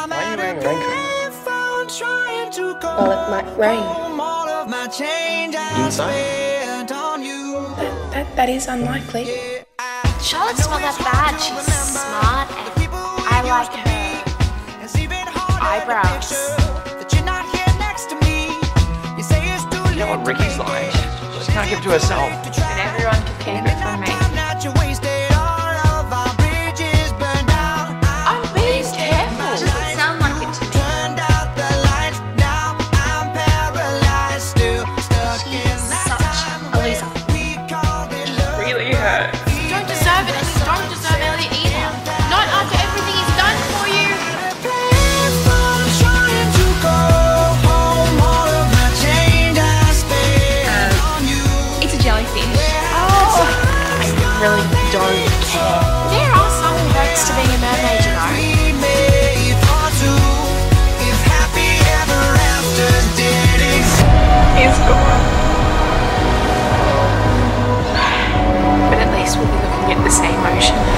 Why are you wearing a raincoat? Well, it might rain. Inside? That is unlikely. Charlotte's not that bad. She's smart and I like her eyebrows. You know what Ricky's like? She can't keep it to herself. And everyone can keep it from me. I'm being careful. It doesn't sound like it to me. She's such a loser. Really hurt. You don't deserve it, and you don't deserve Elliot either. Not after everything he's done for you. It's a jellyfish. Oh, I really don't care. There are some perks to being a mermaid, you know. He's gone. But at least we'll be looking at the same ocean.